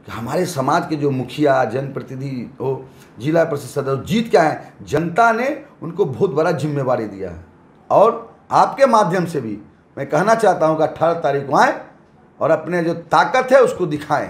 कि हमारे समाज के जो मुखिया, जनप्रतिनिधि हो, जिला परिषद सदस्य जीत क्या है, जनता ने उनको बहुत बड़ा जिम्मेवारी दिया है। और आपके माध्यम से भी मैं कहना चाहता हूं कि 18 तारीख को आएँ और अपने जो ताकत है उसको दिखाएं।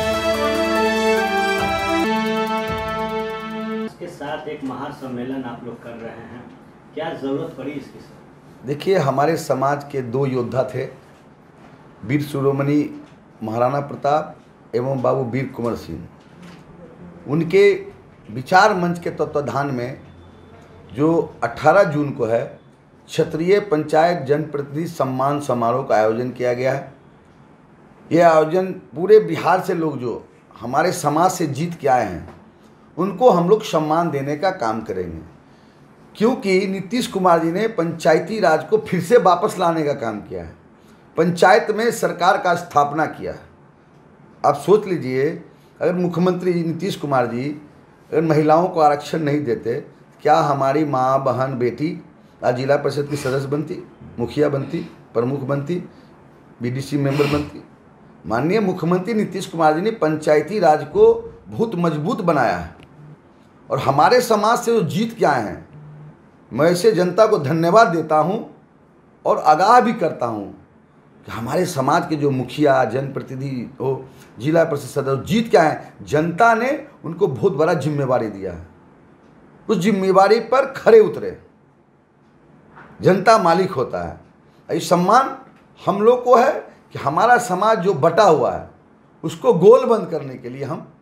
इसके साथ एक महासम्मेलन आप लोग कर रहे हैं, क्या जरूरत पड़ी इसकी? देखिए, हमारे समाज के 2 योद्धा थे, वीर शिरोमणि महाराणा प्रताप एवं बाबू वीर कुंवर सिंह। उनके विचार मंच के तत्वाधान में जो 18 जून को है क्षेत्रीय पंचायत जनप्रतिनिधि सम्मान समारोह का आयोजन किया गया है। यह आयोजन पूरे बिहार से लोग जो हमारे समाज से जीत के आए हैं उनको हम लोग सम्मान देने का काम करेंगे, क्योंकि नीतीश कुमार जी ने पंचायती राज को फिर से वापस लाने का काम किया है, पंचायत में सरकार का स्थापना किया है। आप सोच लीजिए, अगर मुख्यमंत्री नीतीश कुमार जी अगर महिलाओं को आरक्षण नहीं देते, क्या हमारी माँ, बहन, बेटी आज जिला परिषद की सदस्य बनती, मुखिया बनती, प्रमुख बनती, बीडीसी मेंबर बनती? माननीय मुख्यमंत्री नीतीश कुमार जी ने पंचायती राज को बहुत मजबूत बनाया है और हमारे समाज से जो जीत के आए हैं, मैं ऐसे जनता को धन्यवाद देता हूं और आगाह भी करता हूं कि हमारे समाज के जो मुखिया, जनप्रतिनिधि हो, जिला परिषद सदस्य जीत के आए हैं, जनता ने उनको बहुत बड़ा जिम्मेवारी दिया है। उस जिम्मेवारी पर खरे उतरे। जनता मालिक होता है। ये सम्मान हम लोग को है कि हमारा समाज जो बटा हुआ है उसको गोल बंद करने के लिए हम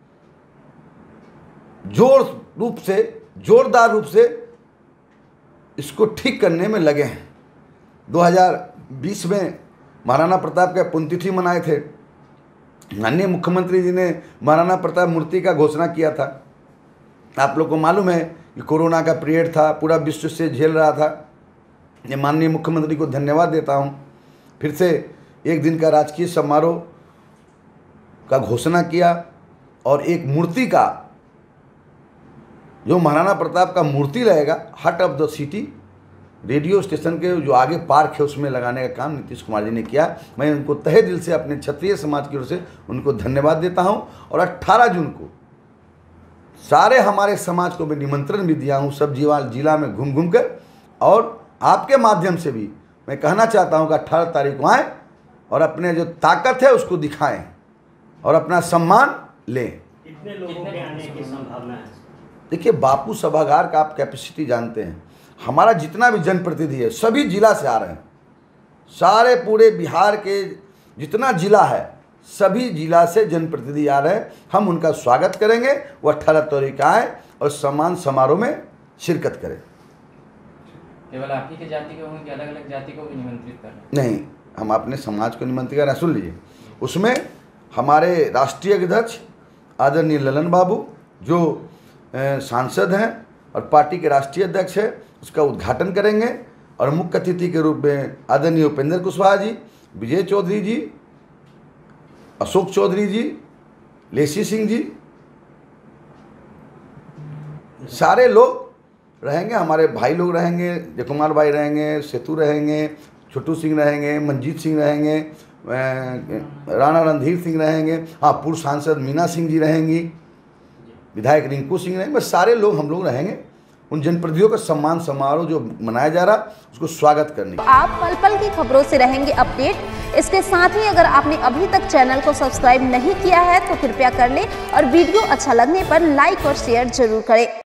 जोरदार रूप से इसको ठीक करने में लगे हैं। 2020 में महाराणा प्रताप का पुण्यतिथि मनाए थे। माननीय मुख्यमंत्री जी ने महाराणा प्रताप मूर्ति का घोषणा किया था। आप लोग को मालूम है कि कोरोना का पीरियड था, पूरा विश्व से झेल रहा था। ये माननीय मुख्यमंत्री को धन्यवाद देता हूँ। फिर से एक दिन का राजकीय समारोह का घोषणा किया और एक मूर्ति का, जो महाराणा प्रताप का मूर्ति रहेगा heart of the city, radio station के जो आगे पार्क है उसमें लगाने का काम नीतीश कुमार जी ने किया। मैं उनको तहे दिल से अपने क्षत्रिय समाज की ओर से उनको धन्यवाद देता हूं। और 18 जून को सारे हमारे समाज को मैं निमंत्रण भी दिया हूं, सब जिला में घूम घूम कर, और आपके माध्यम से भी मैं कहना चाहता हूं कि 18 तारीख को आएँ और अपने जो ताकत है उसको दिखाएं और अपना सम्मान लें। कितने लोगों के आने की संभावना है? देखिए, बापू सभागार का आप कैपेसिटी जानते हैं। हमारा जितना भी जनप्रतिनिधि है सभी जिला से आ रहे हैं। सारे पूरे बिहार के जितना जिला है सभी जिला से जनप्रतिनिधि आ रहे हैं। हम उनका स्वागत करेंगे। वो 18 तारीख को आए और सम्मान समारोह में शिरकत करें। केवल आप ही के जाति के होंगे, अलग अलग जाति को भी निमंत्रित कर रहे हैं? नहीं, हम अपने समाज को निमंत्रित कर रहे हैं। सुन लीजिए, उसमें हमारे राष्ट्रीय अध्यक्ष आदरणीय ललन बाबू जो सांसद हैं और पार्टी के राष्ट्रीय अध्यक्ष है, उसका उद्घाटन करेंगे। और मुख्य अतिथि के रूप में आदरणीय उपेंद्र कुशवाहा जी, विजय चौधरी जी, अशोक चौधरी जी, लेसी सिंह जी, सारे लोग रहेंगे। हमारे भाई लोग रहेंगे, जयकुमार भाई रहेंगे, सेतु रहेंगे, छोटू सिंह रहेंगे, मंजीत सिंह रहेंगे, राणा रणधीर सिंह रहेंगे, हाँ, पूर्व सांसद मीना सिंह जी रहेंगी, विधायक रिंकू सिंह रहेंगे। बस सारे लोग हम लोग रहेंगे उन जनप्रतिनिधियों का सम्मान समारोह जो मनाया जा रहा उसको स्वागत करने। आप पल पल की खबरों से रहेंगे अपडेट। इसके साथ ही अगर आपने अभी तक चैनल को सब्सक्राइब नहीं किया है तो कृपया कर लें और वीडियो अच्छा लगने पर लाइक और शेयर जरूर करें।